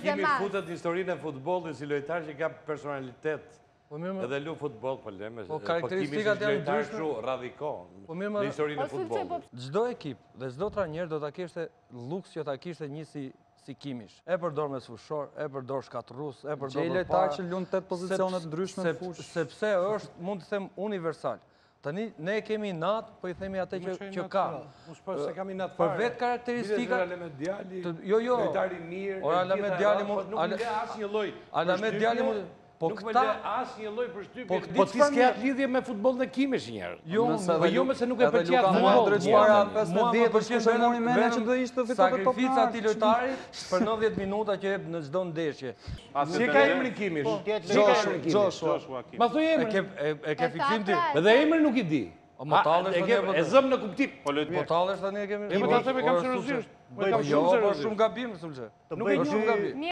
Kimi futet në historinë e futbollit si lojtar që ka personalitet. Edhe lu futboll, po leme. Po karakteristikat janë ndryshme. Radikon në historinë e futbollit. Çdo ekip dhe çdo trajner do ta kishte luks që ta kishte një si Kimish. E përdor me fushor, e përdor shkatrrus, e përdor Gjej lojtar që luan 8 pozicione të ndryshme në fushë. Sepse është, mund të them, universal. Tani ne kemi nat, po i themi atë që ka. Se kam i natë Për vetë karakteristika. Jo. Lojtari mirë. Ora Alamet Djali mund. Nuk më le asnjë lloj. Alamet Djali mund. Nuk më le asnjë lloj përshtypje. Po ti s'ke lidhje me futbollin e Kimish njerë. Jo, se nuk e pëlqej futbolli. Para 15 për kush e mori mendja që do ishte fitohet top. Sakrifica e lojtarit për 90 minuta që jep në çdo ndeshje. Si ka emrin Kimish? Joshua. Ma thuj emrin. E ke fiksim ti. Edhe emrin nuk i di. E zëm në kuptim. Po tallesh tani e kemi. Po ta them e kam seriozisht. Jo, po shumë gabim, sulçe. Nuk e di.